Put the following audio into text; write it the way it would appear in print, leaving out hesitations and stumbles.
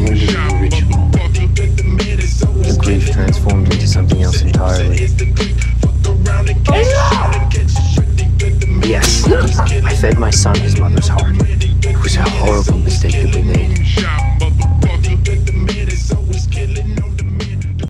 ended the ritual. The grief transformed into something else entirely. Yes, I fed my son his mother's heart.